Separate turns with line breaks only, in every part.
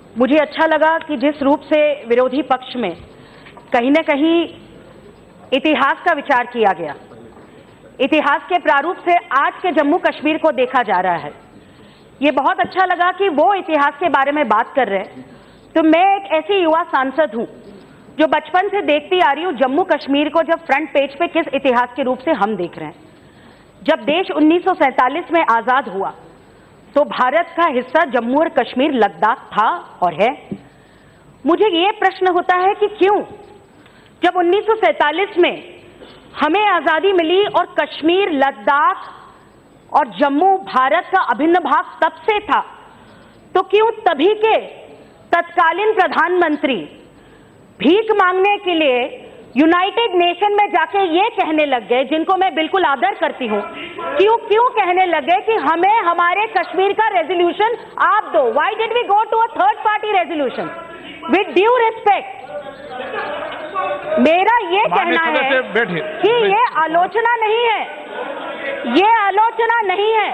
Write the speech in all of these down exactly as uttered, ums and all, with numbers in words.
मुझे अच्छा लगा कि जिस रूप से विरोधी पक्ष में कहीं न कहीं इतिहास का विचार किया गया, इतिहास के प्रारूप से आज के जम्मू कश्मीर को देखा जा रहा है। ये बहुत अच्छा लगा कि वो इतिहास के बारे में बात कर रहे हैं। तो मैं एक ऐसी युवा सांसद हूं जो बचपन से देखती आ रही हूं जम्मू कश्मीर को जब फ्रंट पेज पे किस इतिहास के रूप से हम देख रहे हैं। जब देश उन्नीस सौ सैंतालीस में आजाद हुआ तो भारत का हिस्सा जम्मू और कश्मीर लद्दाख था और है। मुझे ये प्रश्न होता है कि क्यों जब उन्नीस सौ सैंतालीस में हमें आजादी मिली और कश्मीर, लद्दाख और जम्मू भारत का अभिन्न भाग तब से था, तो क्यों तभी के तत्कालीन प्रधानमंत्री भीख मांगने के लिए यूनाइटेड नेशन में जाके ये कहने लग गए, जिनको मैं बिल्कुल आदर करती हूं, क्यों क्यों कहने लग गए कि हमें हमारे कश्मीर का रेजोल्यूशन आप दो। Why did we go to a third party resolution? With due respect, मेरा ये कहना है कि ये आलोचना नहीं है, ये आलोचना नहीं है,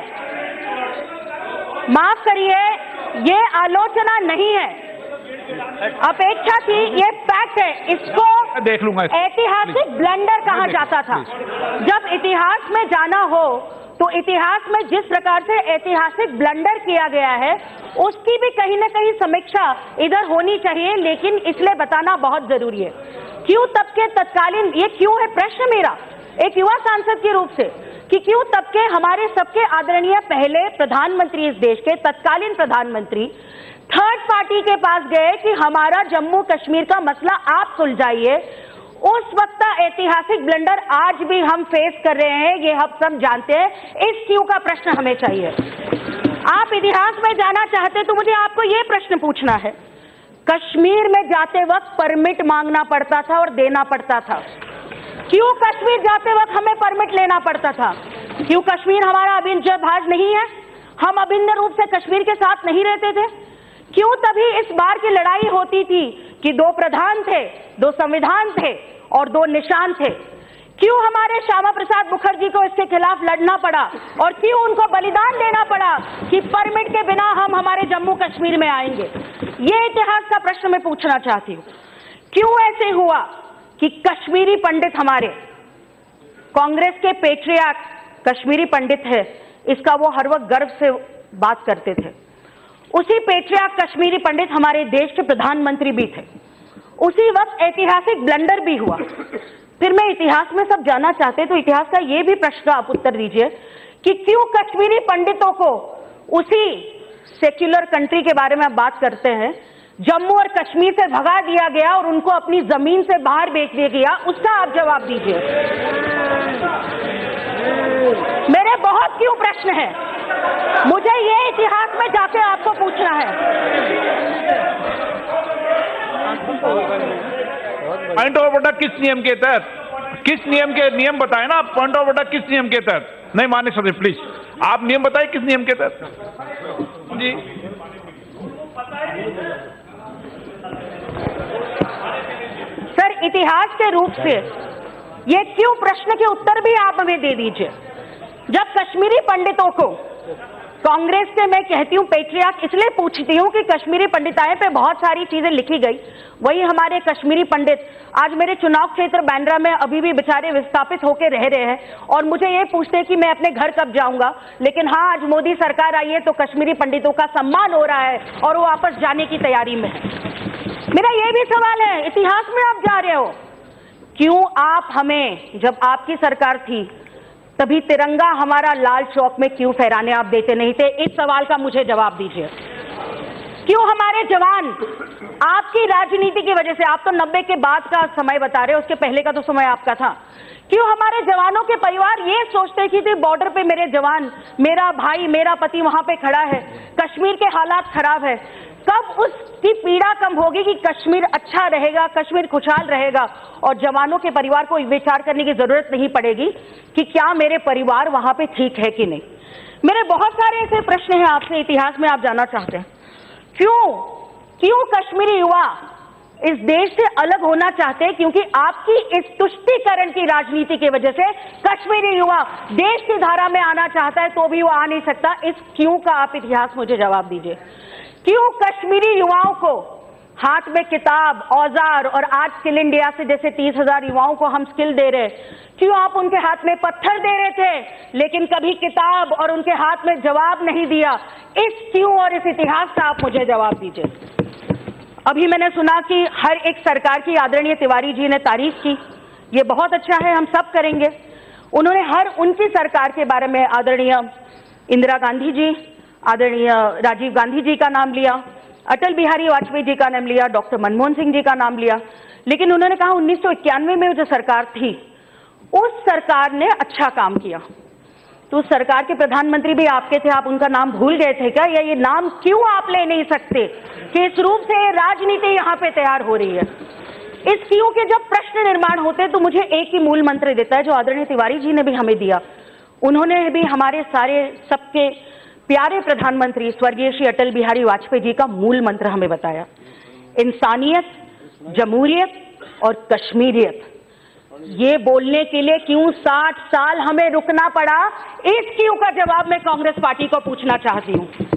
माफ करिए, ये आलोचना नहीं है, अपेक्षा थी, ये फैक्ट है। इसको
देख लूंगा।
ऐतिहासिक ब्लंडर कहा जाता था। जब इतिहास में जाना हो तो इतिहास में जिस प्रकार से ऐतिहासिक ब्लंडर किया गया है उसकी भी कहीं ना कहीं समीक्षा इधर होनी चाहिए, लेकिन इसलिए बताना बहुत जरूरी है। क्यों तब के तत्कालीन, ये क्यों है प्रश्न मेरा एक युवा सांसद के रूप से, कि क्यों तब के हमारे सबके आदरणीय पहले प्रधानमंत्री, इस देश के तत्कालीन प्रधानमंत्री थर्ड पार्टी के पास गए कि हमारा जम्मू कश्मीर का मसला आप सुलझाइए। उस वक्त का ऐतिहासिक ब्लंडर आज भी हम फेस कर रहे हैं, ये हम सब जानते हैं। इस क्यों का प्रश्न हमें चाहिए। आप इतिहास में जाना चाहते तो मुझे आपको ये प्रश्न पूछना है, कश्मीर में जाते वक्त परमिट मांगना पड़ता था और देना पड़ता था। क्यों कश्मीर जाते वक्त हमें परमिट लेना पड़ता था? क्यों कश्मीर हमारा अभिन्न भाग नहीं है? हम अभिन्न रूप से कश्मीर के साथ नहीं रहते थे? क्यों तभी इस बार की लड़ाई होती थी कि दो प्रधान थे, दो संविधान थे और दो निशान थे? क्यों हमारे श्यामा प्रसाद मुखर्जी को इसके खिलाफ लड़ना पड़ा और क्यों उनको बलिदान देना पड़ा कि परमिट के बिना हम हमारे जम्मू कश्मीर में आएंगे? ये इतिहास का प्रश्न मैं पूछना चाहती हूँ। क्यों ऐसे हुआ कि कश्मीरी पंडित, हमारे कांग्रेस के पेट्रियार्क कश्मीरी पंडित है, इसका वो हर वक्त गर्व से बात करते थे। उसी पेट्रियार्क कश्मीरी पंडित हमारे देश के प्रधानमंत्री भी थे। उसी वक्त ऐतिहासिक ब्लंडर भी हुआ। फिर मैं इतिहास में सब जानना चाहते तो इतिहास का ये भी प्रश्न आप उत्तर दीजिए कि क्यों कश्मीरी पंडितों को उसी सेक्युलर कंट्री के बारे में आप बात करते हैं, जम्मू और कश्मीर से भगा दिया गया और उनको अपनी जमीन से बाहर बेच दिया गया, उसका आप जवाब दीजिए। मेरे बहुत क्यों प्रश्न है, मुझे ये इतिहास में जाके आपको पूछना है।
पॉइंट ऑफ ऑर्डर किस नियम के तहत, किस नियम के, नियम बताए ना आप। पॉइंट ऑफ ऑर्डर किस नियम के तहत? नहीं माने सर, प्लीज आप नियम बताइए किस नियम के तहत जी।
सर इतिहास के रूप से ये क्यों प्रश्न के उत्तर भी आप हमें दे दीजिए। जब कश्मीरी पंडितों को कांग्रेस से, मैं कहती हूं पेट्रियार्क इसलिए पूछती हूं कि कश्मीरी पंडिताए पे बहुत सारी चीजें लिखी गई, वही हमारे कश्मीरी पंडित आज मेरे चुनाव क्षेत्र बांद्रा में अभी भी बेचारे विस्थापित होकर रह रहे हैं और मुझे ये पूछते हैं कि मैं अपने घर कब जाऊंगा। लेकिन हाँ, आज मोदी सरकार आई है तो कश्मीरी पंडितों का सम्मान हो रहा है और वो वापस जाने की तैयारी में है। मेरा ये भी सवाल है, इतिहास में आप जा रहे हो, क्यों आप हमें, जब आपकी सरकार थी तभी तिरंगा हमारा लाल चौक में क्यों फहराने आप देते नहीं थे? इस सवाल का मुझे जवाब दीजिए। क्यों हमारे जवान आपकी राजनीति की वजह से, आप तो नब्बे के बाद का समय बता रहे हो, उसके पहले का तो समय आपका था, क्यों हमारे जवानों के परिवार ये सोचते कि बॉर्डर पे मेरे जवान, मेरा भाई, मेरा पति वहां पे खड़ा है, कश्मीर के हालात खराब है, कब उसकी पीड़ा कम होगी कि कश्मीर अच्छा रहेगा, कश्मीर खुशहाल रहेगा और जवानों के परिवार को विचार करने की जरूरत नहीं पड़ेगी कि क्या मेरे परिवार वहां पे ठीक है कि नहीं। मेरे बहुत सारे ऐसे प्रश्न हैं आपसे, इतिहास में आप जानना चाहते हैं। क्यों क्यों कश्मीरी युवा इस देश से अलग होना चाहते हैं, क्योंकि आपकी इस तुष्टीकरण की राजनीति की वजह से कश्मीरी युवा देश की धारा में आना चाहता है तो भी वो आ नहीं सकता। इस क्यों का आप इतिहास मुझे जवाब दीजिए। क्यों कश्मीरी युवाओं को हाथ में किताब, औजार और आज स्किल इंडिया से जैसे तीस हजार युवाओं को हम स्किल दे रहे, क्यों आप उनके हाथ में पत्थर दे रहे थे लेकिन कभी किताब और उनके हाथ में जवाब नहीं दिया? इस क्यों और इस इतिहास का आप मुझे जवाब दीजिए। अभी मैंने सुना कि हर एक सरकार की आदरणीय तिवारी जी ने तारीफ की, ये बहुत अच्छा है, हम सब करेंगे। उन्होंने हर उनकी सरकार के बारे में आदरणीय इंदिरा गांधी जी, आदरणीय राजीव गांधी जी का नाम लिया, अटल बिहारी वाजपेयी जी का नाम लिया, डॉक्टर मनमोहन सिंह जी का नाम लिया, लेकिन उन्होंने कहा उन्नीस सौ इक्यानवे में जो सरकार थी उस सरकार ने अच्छा काम किया। तो उस सरकार के प्रधानमंत्री भी आपके थे, आप उनका नाम भूल गए थे क्या? या ये नाम क्यों आप ले नहीं सकते कि इस रूप से राजनीति यहां पे तैयार हो रही है? इस क्यों के जब प्रश्न निर्माण होते हैं तो मुझे एक ही मूल मंत्र देता है जो आदरणीय तिवारी जी ने भी हमें दिया। उन्होंने भी हमारे सारे सबके प्यारे प्रधानमंत्री स्वर्गीय श्री अटल बिहारी वाजपेयी जी का मूल मंत्र हमें बताया, इंसानियत, जमहूरियत और कश्मीरियत। ये बोलने के लिए क्यों साठ साल हमें रुकना पड़ा, इस क्यों का जवाब मैं कांग्रेस पार्टी को पूछना चाहती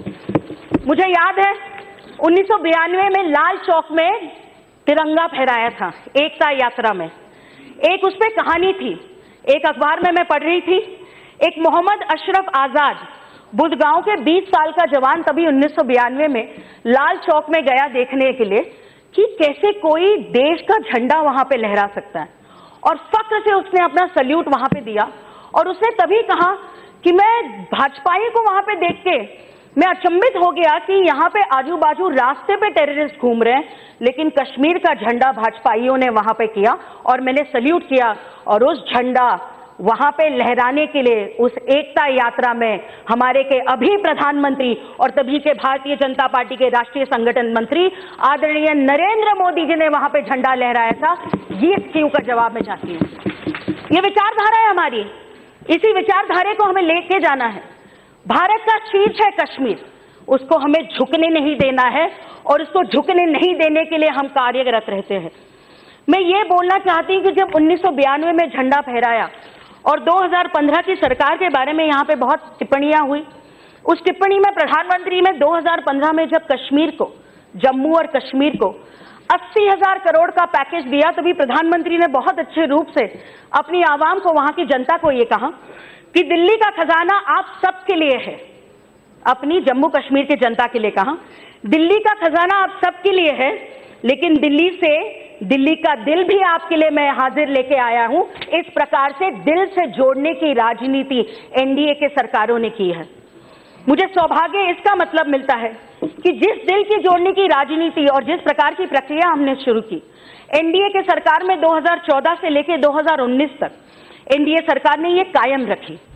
हूं। मुझे याद है उन्नीस सौ बयानवे में लाल चौक में तिरंगा फहराया था एकता यात्रा में। एक उस पर कहानी थी, एक अखबार में मैं पढ़ रही थी, एक मोहम्मद अशरफ आजाद बुधगांव के बीस साल का जवान तभी उन्नीस सौ बयानवे में लाल चौक में गया देखने के लिए कि कैसे कोई देश का झंडा वहां पे लहरा सकता है, और फक्र से उसने अपना सल्यूट वहां पे दिया। और उसने तभी कहा कि मैं भाजपाई को वहां पे देख के मैं अचंभित हो गया कि यहाँ पे आजू बाजू रास्ते पे टेररिस्ट घूम रहे हैं, लेकिन कश्मीर का झंडा भाजपाइयों ने वहां पे किया और मैंने सल्यूट किया। और उस झंडा वहां पे लहराने के लिए उस एकता यात्रा में हमारे के अभी प्रधानमंत्री और तभी के भारतीय जनता पार्टी के राष्ट्रीय संगठन मंत्री आदरणीय नरेंद्र मोदी जी ने वहां पे झंडा लहराया था। ये क्यों का जवाब मैं चाहती हूँ। ये विचारधारा है हमारी, इसी विचारधारा को हमें लेके जाना है। भारत का शीर्ष है कश्मीर, उसको हमें झुकने नहीं देना है और उसको झुकने नहीं देने के लिए हम कार्यरत रहते हैं। मैं ये बोलना चाहती हूँ कि जब उन्नीस सौ बयानवे में झंडा फहराया और दो हज़ार पंद्रह की सरकार के बारे में यहाँ पे बहुत टिप्पणियां हुई, उस टिप्पणी में प्रधानमंत्री ने दो हज़ार पंद्रह में जब कश्मीर को, जम्मू और कश्मीर को अस्सी हजार करोड़ का पैकेज दिया, तभी प्रधानमंत्री ने बहुत अच्छे रूप से अपनी आवाम को, वहां की जनता को ये कहा कि दिल्ली का खजाना आप सबके लिए है। अपनी जम्मू कश्मीर की जनता के लिए कहा, दिल्ली का खजाना आप सबके लिए है, लेकिन दिल्ली से दिल्ली का दिल भी आपके लिए मैं हाजिर लेके आया हूं। इस प्रकार से दिल से जोड़ने की राजनीति एनडीए के सरकारों ने की है। मुझे सौभाग्य इसका मतलब मिलता है कि जिस दिल की जोड़ने की राजनीति और जिस प्रकार की प्रक्रिया हमने शुरू की एनडीए के सरकार में दो हज़ार चौदह से लेकर दो हज़ार उन्नीस तक, एनडीए सरकार ने ये कायम रखी।